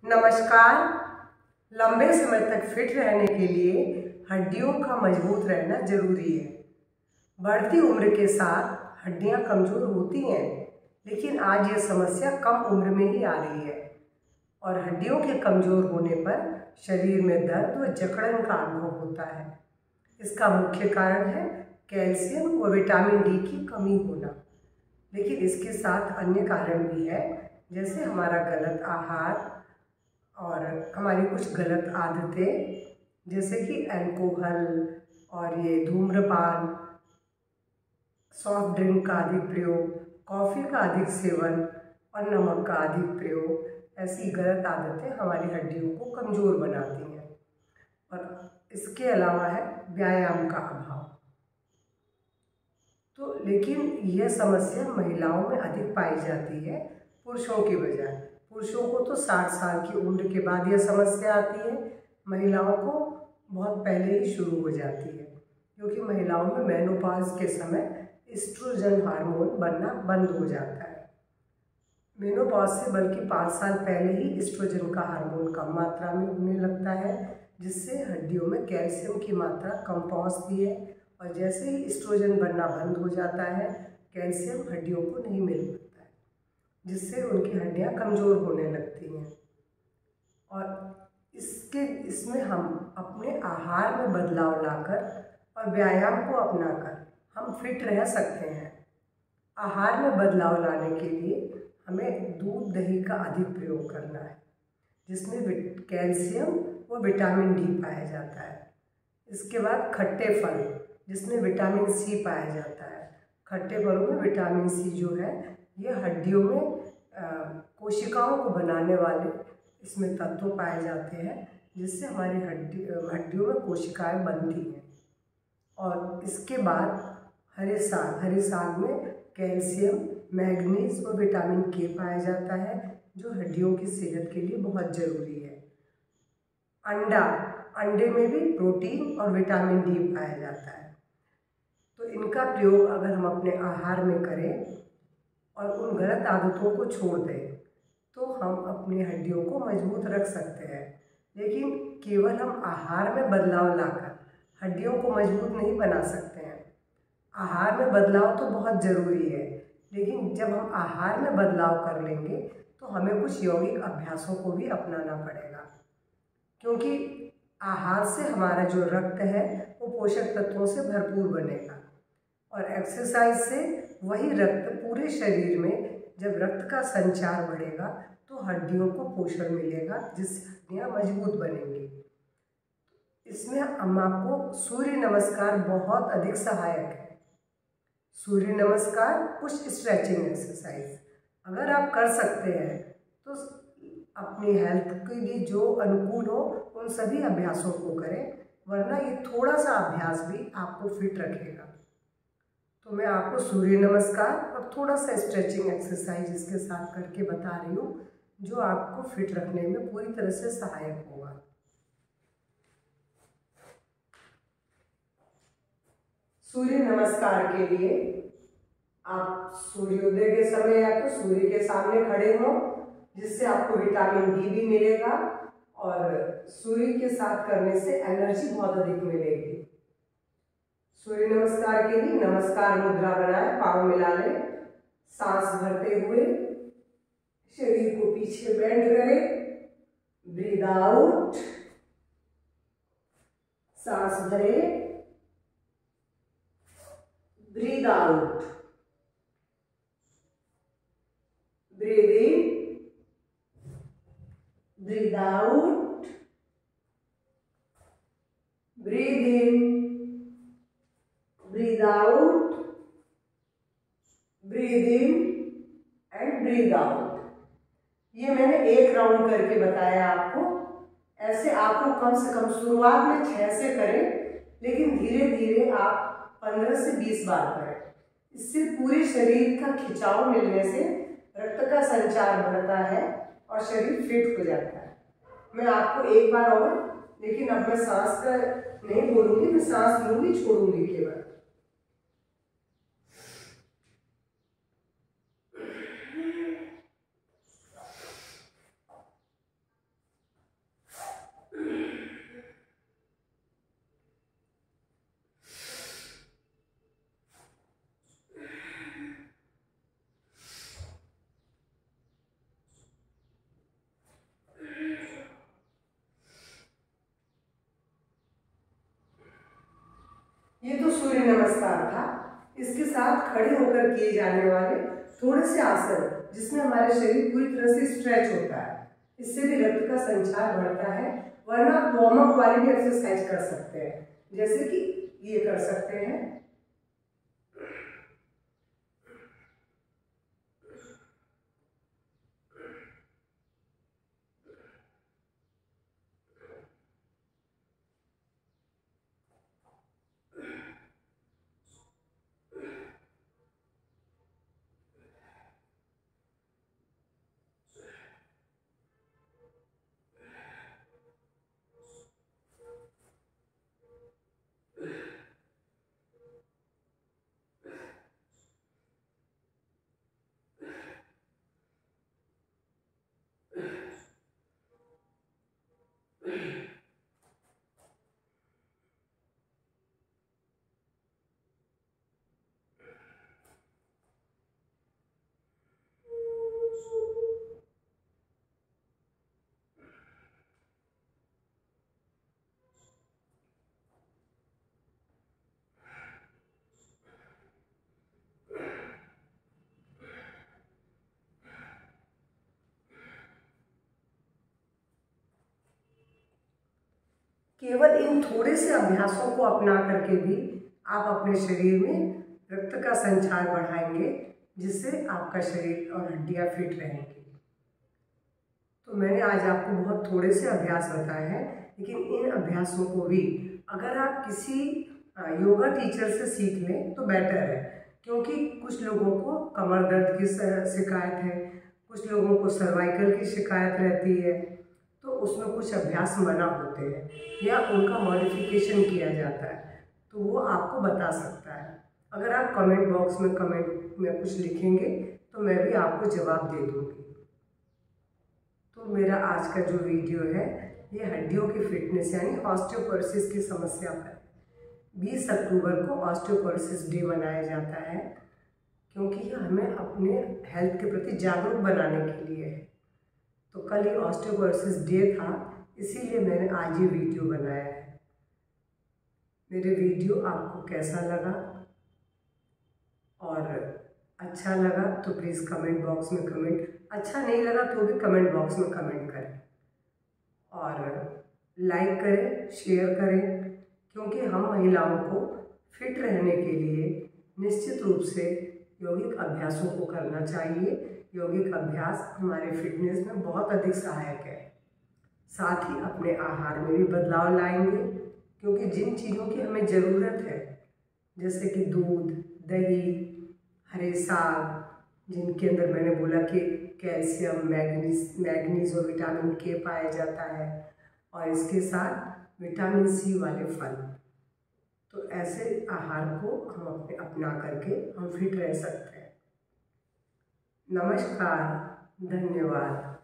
नमस्कार। लंबे समय तक फिट रहने के लिए हड्डियों का मजबूत रहना जरूरी है। बढ़ती उम्र के साथ हड्डियां कमजोर होती हैं, लेकिन आज ये समस्या कम उम्र में ही आ रही है और हड्डियों के कमजोर होने पर शरीर में दर्द व जकड़न का अनुभव होता है। इसका मुख्य कारण है कैल्शियम व विटामिन डी की कमी होना, लेकिन इसके साथ अन्य कारण भी है, जैसे हमारा गलत आहार और हमारी कुछ गलत आदतें, जैसे कि अल्कोहल और ये धूम्रपान, सॉफ्ट ड्रिंक का अधिक प्रयोग, कॉफ़ी का अधिक सेवन और नमक का अधिक प्रयोग। ऐसी गलत आदतें हमारी हड्डियों को कमज़ोर बनाती हैं। और इसके अलावा है व्यायाम का अभाव। तो लेकिन यह समस्या महिलाओं में अधिक पाई जाती है पुरुषों की बजाय। पुरुषों को तो 60 साल की उम्र के बाद यह समस्या आती है, महिलाओं को बहुत पहले ही शुरू हो जाती है, क्योंकि महिलाओं में मेनोपॉज के समय एस्ट्रोजन हार्मोन बनना बंद हो जाता है। मेनोपॉज से बल्कि 5 साल पहले ही एस्ट्रोजन का हार्मोन कम मात्रा में होने लगता है, जिससे हड्डियों में कैल्शियम की मात्रा कम पहुँचती है और जैसे ही एस्ट्रोजन बनना बंद हो जाता है, कैल्शियम हड्डियों को नहीं मिल पाता है, जिससे उनकी हड्डियां कमज़ोर होने लगती हैं। और इसमें हम अपने आहार में बदलाव लाकर और व्यायाम को अपनाकर हम फिट रह सकते हैं। आहार में बदलाव लाने के लिए हमें दूध दही का अधिक प्रयोग करना है, जिसमें कैल्शियम व विटामिन डी पाया जाता है। इसके बाद खट्टे फल, जिसमें विटामिन सी पाया जाता है। खट्टे फलों में विटामिन सी जो है, ये हड्डियों में कोशिकाओं को बनाने वाले इसमें तत्व पाए जाते हैं, जिससे हमारी हड्डियों में कोशिकाएं बनती हैं। और इसके बाद हरे साग में कैल्शियम, मैग्नीज और विटामिन के पाया जाता है, जो हड्डियों की सेहत के लिए बहुत ज़रूरी है। अंडे में भी प्रोटीन और विटामिन डी पाया जाता है। तो इनका प्रयोग अगर हम अपने आहार में करें और उन गलत आदतों को छोड़ दें, तो हम अपनी हड्डियों को मजबूत रख सकते हैं। लेकिन केवल हम आहार में बदलाव लाकर हड्डियों को मजबूत नहीं बना सकते हैं। आहार में बदलाव तो बहुत ज़रूरी है, लेकिन जब हम आहार में बदलाव कर लेंगे तो हमें कुछ यौगिक अभ्यासों को भी अपनाना पड़ेगा, क्योंकि आहार से हमारा जो रक्त है वो पोषक तत्वों से भरपूर बनेगा और एक्सरसाइज से वही रक्त पूरे शरीर में, जब रक्त का संचार बढ़ेगा तो हड्डियों को पोषण मिलेगा, जिससे हड्डियाँ मजबूत बनेंगी। इसमें हम आपको सूर्य नमस्कार बहुत अधिक सहायक है। सूर्य नमस्कार, कुछ स्ट्रेचिंग एक्सरसाइज अगर आप कर सकते हैं तो अपनी हेल्थ के लिए जो अनुकूल हो उन सभी अभ्यासों को करें, वरना ये थोड़ा सा अभ्यास भी आपको फिट रखेगा। तो मैं आपको सूर्य नमस्कार और थोड़ा सा स्ट्रेचिंग एक्सरसाइज इसके साथ करके बता रही हूँ, जो आपको फिट रखने में पूरी तरह से सहायक होगा। सूर्य नमस्कार के लिए आप सूर्योदय के समय या तो सूर्य के सामने खड़े हों, जिससे आपको विटामिन डी भी मिलेगा और सूर्य के साथ करने से एनर्जी बहुत अधिक मिलेगी। सूर्य नमस्कार के लिए नमस्कार मुद्रा बनाएं, पांव मिला लें, सांस भरते हुए शरीर को पीछे बेंड करें, ब्रीद आउट, सांस भरें, breathe out, breathe in, breathe out, breathe in, breathe out, breathe in and breathe out. ये मैंने एक राउंड करके बताया आपको। ऐसे आपको कम से कम शुरुआत में 6 से करें, लेकिन धीरे धीरे आप 15 से 20 बार करें। इससे पूरे शरीर का खिंचाव मिलने से रक्त का संचार बढ़ता है और शरीर फिट हो जाता है। मैं आपको एक बार और, लेकिन अब मैं सांस का नहीं बोलूंगी, मैं सांस लूंगी, छोड़ूंगी केवल। खड़े होकर किए जाने वाले थोड़े से आसन जिसमें हमारे शरीर पूरी तरह से स्ट्रेच होता है, इससे भी रक्त का संचार बढ़ता है। वरना आप वार्म अप वाली भी एक्सरसाइज कर सकते हैं, जैसे कि ये कर सकते हैं। केवल इन थोड़े से अभ्यासों को अपना करके भी आप अपने शरीर में रक्त का संचार बढ़ाएंगे, जिससे आपका शरीर और हड्डियां फिट रहेंगी। तो मैंने आज आपको बहुत थोड़े से अभ्यास बताए हैं, लेकिन इन अभ्यासों को भी अगर आप किसी योगा टीचर से सीख लें तो बेटर है, क्योंकि कुछ लोगों को कमर दर्द की शिकायत है, कुछ लोगों को सर्वाइकल की शिकायत रहती है, तो उसमें कुछ अभ्यास मना होते हैं या उनका मॉडिफिकेशन किया जाता है, तो वो आपको बता सकता है। अगर आप कमेंट बॉक्स में कमेंट में कुछ लिखेंगे तो मैं भी आपको जवाब दे दूँगी। तो मेरा आज का जो वीडियो है ये हड्डियों की फिटनेस यानी ऑस्टियोपोरोसिस की समस्या पर 20 अक्टूबर को ऑस्टियोपोरोसिस डे मनाया जाता है, क्योंकि यह हमें अपने हेल्थ के प्रति जागरूक बनाने के लिए है। तो कल ही ऑस्टियोपोरोसिस डे था, इसीलिए मैंने आज ये वीडियो बनाया है। मेरे वीडियो आपको कैसा लगा और अच्छा लगा तो प्लीज़ कमेंट बॉक्स में कमेंट, अच्छा नहीं लगा तो भी कमेंट बॉक्स में कमेंट करें और लाइक करें, शेयर करें, क्योंकि हम महिलाओं को फिट रहने के लिए निश्चित रूप से यौगिक अभ्यासों को करना चाहिए। यौगिक अभ्यास हमारे फिटनेस में बहुत अधिक सहायक है। साथ ही अपने आहार में भी बदलाव लाएंगे, क्योंकि जिन चीज़ों की हमें ज़रूरत है जैसे कि दूध, दही, हरे साग, जिनके अंदर मैंने बोला कि कैल्शियम, मैग्नीज और विटामिन के पाया जाता है, और इसके साथ विटामिन सी वाले फल, तो ऐसे आहार को हम अपना करके हम फिट रह सकते हैं। नमस्कार, धन्यवाद।